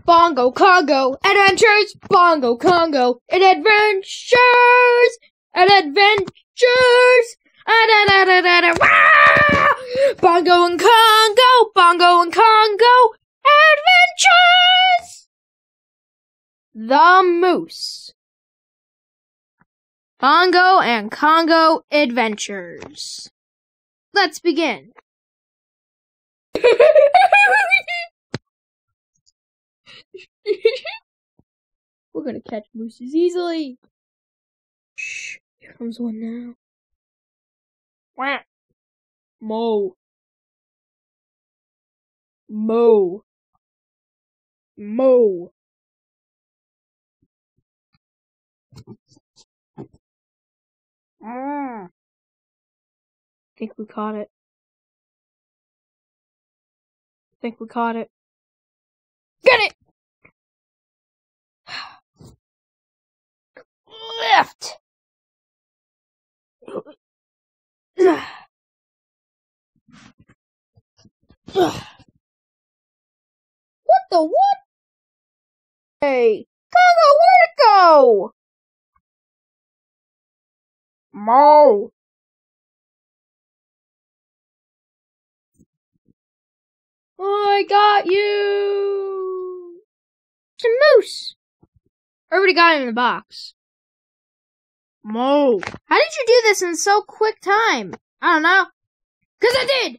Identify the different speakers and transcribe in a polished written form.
Speaker 1: Bongo, Congo, adventures, Bongo, Congo, and adventures, and adventures. Bongo and Congo, Bongo and Congo, adventures. The Moose. Bongo and Congo adventures. Let's begin. We're gonna catch mooses easily. Shh, here comes one now. Wah. Mo. Mo. Mo. I think we caught it. Get it! Left! What the what? Hey, Congo, where'd it go? Mo. I got you! It's a moose! I already got it in the box. Mo. How did you do this in so quick time? I don't know. 'Cause I did!